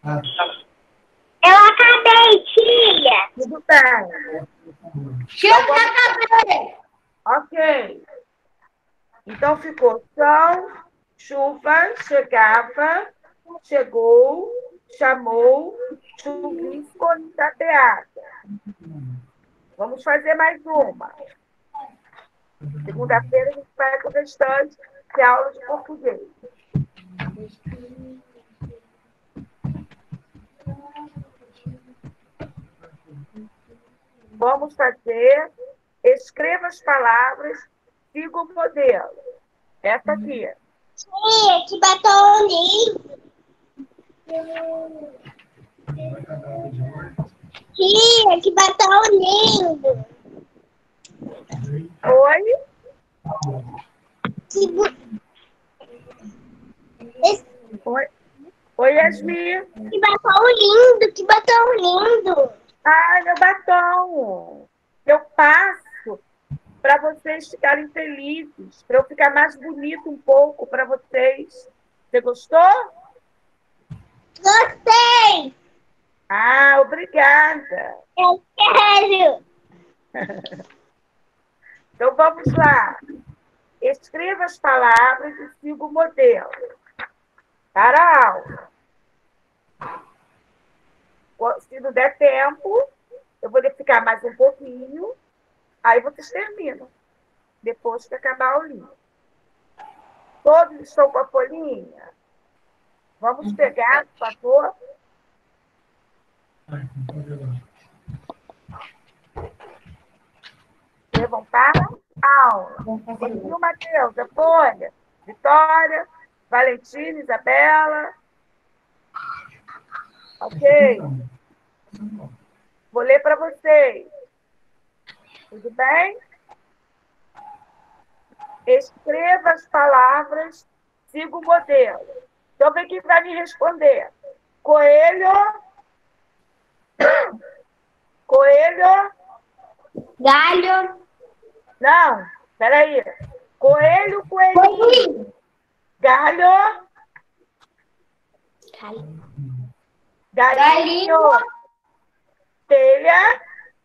Ah, Eu acabei, tia. Tudo bem. Chega da cabeça. Ok. Então ficou sol, chuva, chegava, chegou, chamou, chuvisco, tapeada. Vamos fazer mais uma. Segunda-feira a gente vai com o restante, que é aula de português. Vamos fazer, escreva as palavras, siga o modelo. Essa aqui. Tia, que batom lindo. vai cada aula de hoje. Tia, que batom lindo. Oi? Que, bu- Oi, Oi, Yasmin. que batom lindo, que batom lindo. Ai, meu batom. Eu passo para vocês ficarem felizes, para eu ficar mais bonito um pouco para vocês. Você gostou? Gostei. Ah, obrigada. Eu quero. Então vamos lá. Escreva as palavras e siga o modelo. Para a aula. Se não der tempo, eu vou ficar mais um pouquinho, aí vocês terminam, depois que acabar a aulinha. Todos estão com a folhinha? Vamos pegar, por favor. Ai, não pode agora. Escrevam para a aula. Conseguiu, Matheus? A folha? Vitória, Valentina, Isabela. Ok? Vou ler para vocês. Tudo bem? Escreva as palavras, siga o modelo. Então, vem quem vai me responder. Coelho. Coelho. Galho. Não, peraí. Coelho, coelhinho. Galho. Galinho. Telha.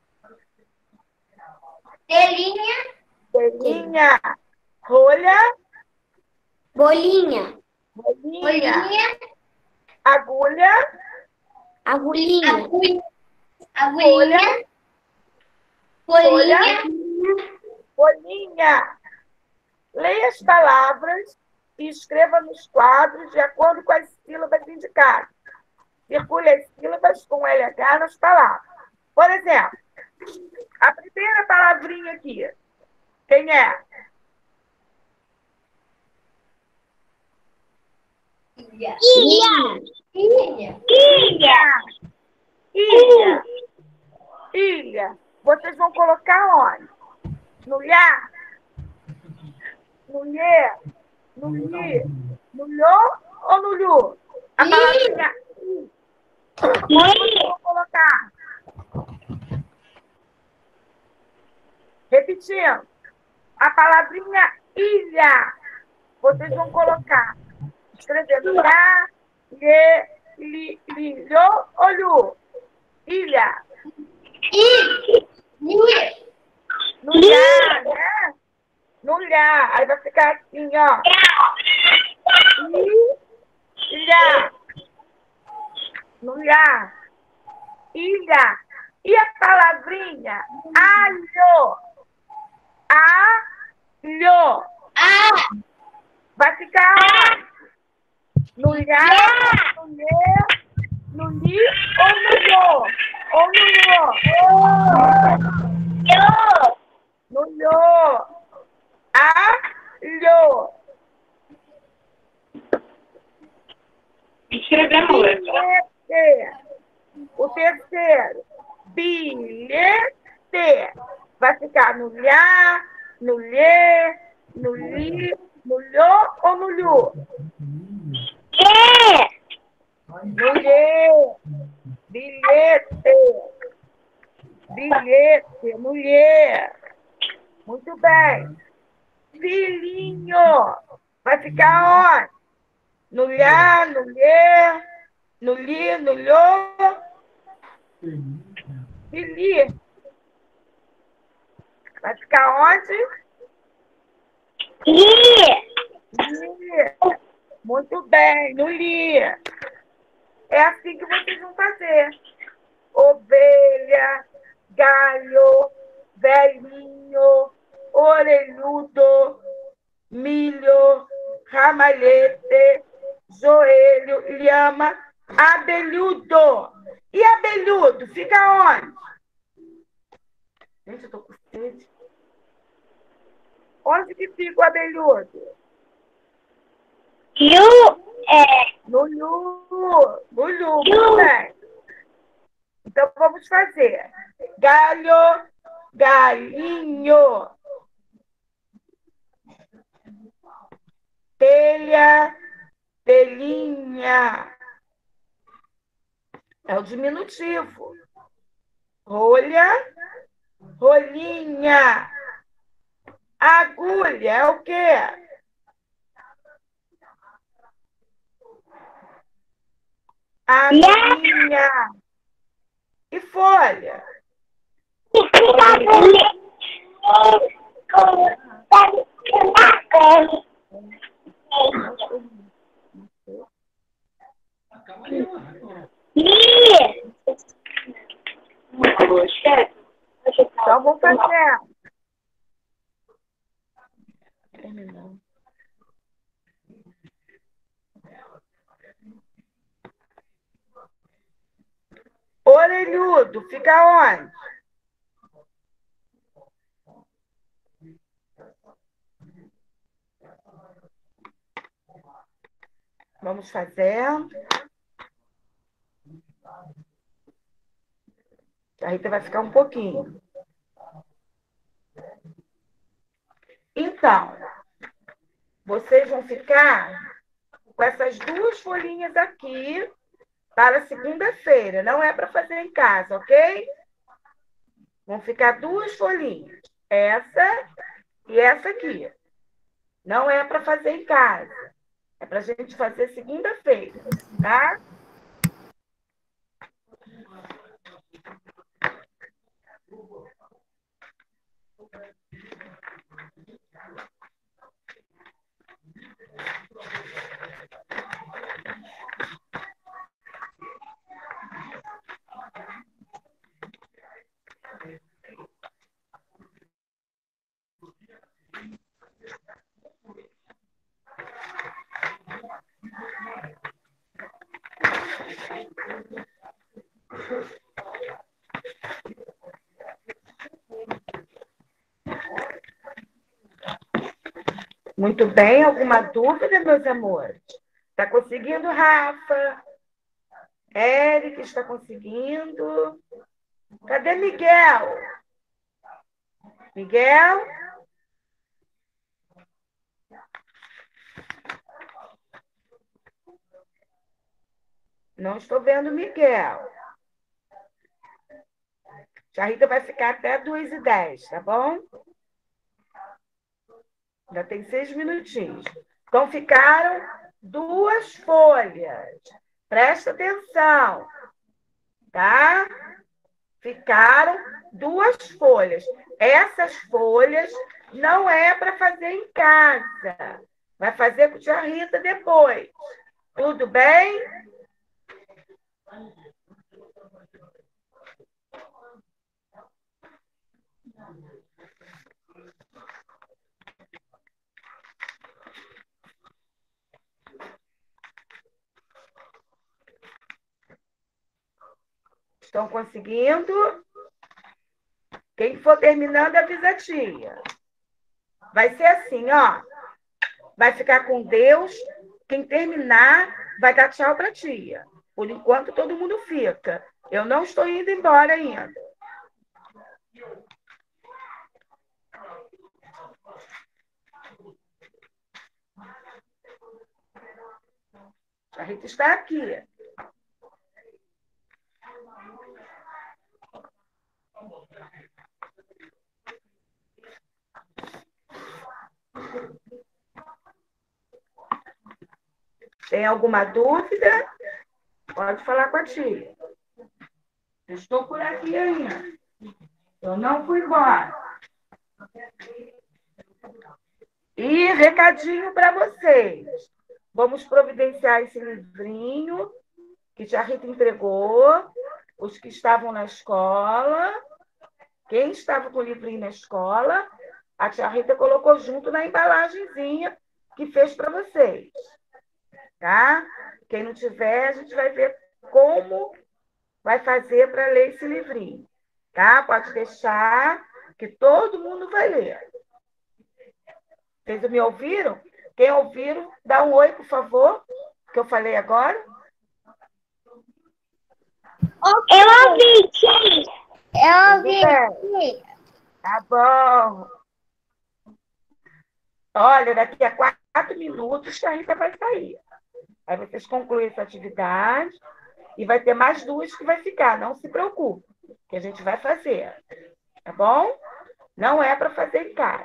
Telinha. Telinha. Rolha. Bolinha. Bolinha. Bolinha. Agulha. Agulhinha. Agulhinha. Folhinha. Bolinha. Leia as palavras e escreva nos quadros de acordo com as sílabas indicadas. Circule as sílabas com LH nas palavras. Por exemplo, a primeira palavrinha aqui. Quem é? Ilha. Ilha. Ilha. Ilha. Ilha. Ilha. Vocês vão colocar onde? No Iá? No Iê? No Li? No Lhô ou no Lhu? A palavrinha I. Onde vocês vão colocar? Repetindo. A palavrinha ilha. Vocês vão colocar. Escrevendo Iá, Lê, Li, Lhô ou Lhu? Ilha. Ilha. No Iá, né? No Iá. Aí vai ficar assim, ó. Ilha. No Iá. Ilha. E a palavrinha alho? Alho. Vai ficar onde? No Iá, no Lê, no Li ou no Lhô? Ou no Lhô? No Lhô. Alho. Escrevemos letra. Bilhete. O terceiro. Bilhete. Vai ficar no Lhá, no Lê, no Li, no Lhô ou no Lhu? No Lhê. Bilhete. Bilhete. No Lhê. Muito bem. Filhinho. Vai ficar onde? No Lhá, no Lê, No li, no lho, e li. Vai ficar onde? Li. Muito bem, no li. É assim que vocês vão fazer. Ovelha, galho, velhinho, orelhudo, milho, ramalhete, joelho, lhama, abelhudo. E abelhudo, fica onde? Gente, eu tô com sede. Onde que fica o abelhudo? No lhu. No lhu, muito bem. Então, vamos fazer. Galho, galinho. Telha, telhinha. É o diminutivo. Rolha, rolinha. Agulha é o quê? Agulhinha. E folha? Então, vou fazer. Terminando. Orelhudo, fica onde? Vamos fazer. A Rita vai ficar um pouquinho. Então, vocês vão ficar com essas duas folhinhas aqui para segunda-feira. Não é para fazer em casa, ok? Vão ficar duas folhinhas. Essa e essa aqui. Não é para fazer em casa. É para a gente fazer segunda-feira, tá? Muito bem. Alguma dúvida, meus amores? Está conseguindo, Rafa? Eric está conseguindo. Cadê Miguel? Miguel? Não estou vendo Miguel. A Rita vai ficar até 2h10, tá bom? Ainda tem 6 minutinhos. Então, ficaram duas folhas. Presta atenção, tá? Ficaram duas folhas. Essas folhas não é para fazer em casa. Vai fazer com a tia Rita depois. Tudo bem? Estão conseguindo? Quem for terminando, avisa a tia. Vai ser assim, ó. Vai ficar com Deus. Quem terminar, vai dar tchau para a tia. Por enquanto, todo mundo fica. Eu não estou indo embora ainda. A Rita está aqui. Tem alguma dúvida? Pode falar com a tia. Estou por aqui ainda. Eu não fui embora. E recadinho para vocês. Vamos providenciar esse livrinho que tia Rita entregou, os que estavam na escola. Quem estava com o livrinho na escola, a tia Rita colocou junto na embalagenzinha que fez para vocês. Tá? Quem não tiver, a gente vai ver como vai fazer para ler esse livrinho. Tá? Pode deixar, que todo mundo vai ler. Vocês me ouviram? Quem ouviram, dá um oi, por favor, que eu falei agora. Eu ouvi, sim. Eu ouvi. Tá bom. Olha, daqui a 4 minutos a Rita vai sair. Aí vocês concluem essa atividade e vai ter mais 2 que vai ficar. Não se preocupe, que a gente vai fazer. Tá bom? Não é para fazer em casa.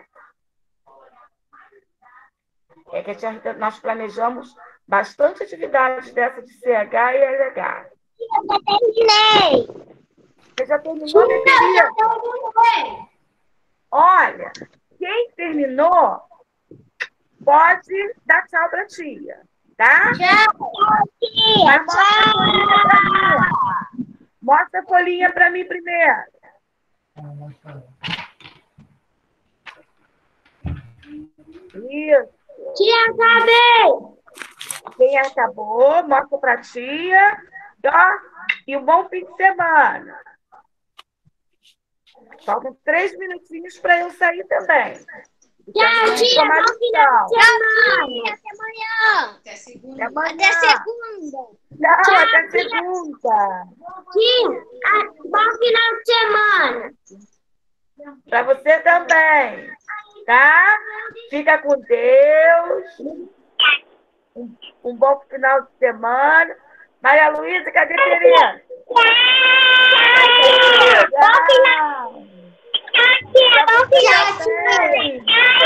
É que nós planejamos bastante atividades dessa de CH e LH. Eu já terminei. Você já terminou, minha querida? Olha, quem terminou pode dar tchau para a tia, tá? Tchau, Mas mostra a folhinha para mim primeiro. Isso. tia, acabei. Quem acabou, mostra para a tia. E um bom fim de semana. Faltam 3 minutinhos para eu sair também. Tchau, tia. Bom final de semana. Até amanhã. Até amanhã. Até segunda. Não, Tchau, até tia. segunda. Tia, bom final de semana. Para você também. Tá? Fica com Deus. Um bom final de semana. Maria Luísa, cadê a Tereza? Bom final. Bom final de semana.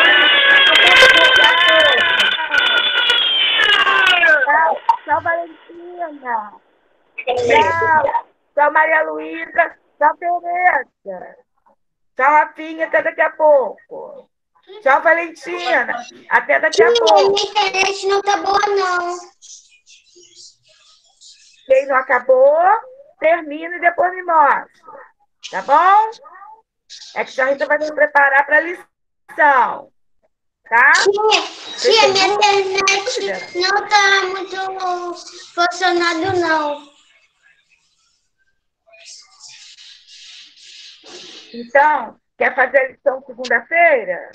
Tchau, Valentina. Tchau. Tchau, Maria Luísa. Tchau, Tereza. Tchau, Rafinha. Até daqui a pouco. Tchau, Valentina. Até daqui a pouco. Minha internet não tá boa, não. Quem não acabou, termina e depois me mostra. Tá bom? É que a Rita vai se preparar para a lição. Tá? Tia, minha internet não tá muito funcionando, não. Então, quer fazer a lição segunda-feira?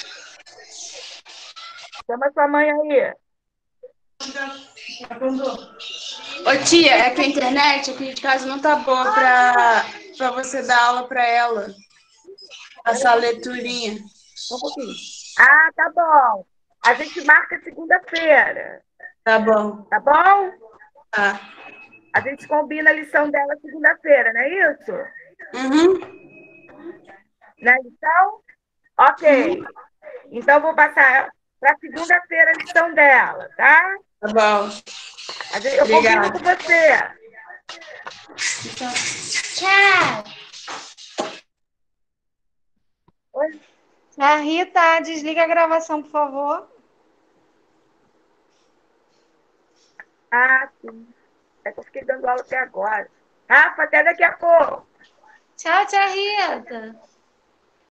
Chama sua mãe aí. Ô tia, é que a internet aqui de casa não tá boa pra você dar aula pra ela. Passar a leiturinha. Um pouquinho. Ah, tá bom. A gente marca segunda-feira. Tá bom. Tá bom? Tá. A gente combina a lição dela segunda-feira, não é isso? Uhum. Na lição? Ok. Então, vou passar para segunda-feira a lição dela, tá? Tá bom. Eu combino com você. Então. Tchau. Oi? A Rita, desliga a gravação, por favor. Ah, sim. É que eu fiquei dando aula até agora. Rafa, até daqui a pouco. Tchau, tia Rita.